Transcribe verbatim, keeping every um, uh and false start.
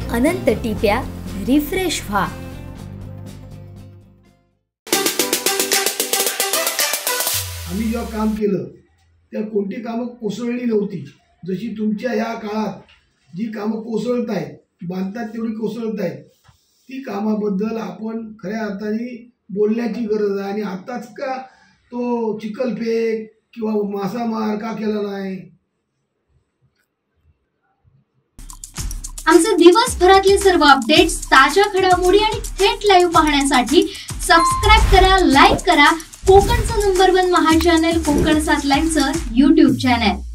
अनंत टिप्या refresh व्हा। आम्ही जेव्हा काम केलं त्या कोणती कामं कोसळली नव्हती। जशी तुमच्या ह्या काळात जी कामं कोसळत आहेत, बांधतात तेवढी कोसळत आहेत, ती कामाबद्दल आपण खऱ्या अर्थाने बोलण्याची गरज आहे। आणि आताच का तो चिखलफेक किंवा मासामार का केला नाही? आमचे दिवसभरातले सर्व अपडेट्स, ताज्या घडामोडी आणि थेट लाईव्ह पाहण्यासाठी सबस्क्राइब करा, लाईक करा कोकणचं नंबर वन महा चॅनल कोकण सात लाईनचं यूट्यूब चॅनल।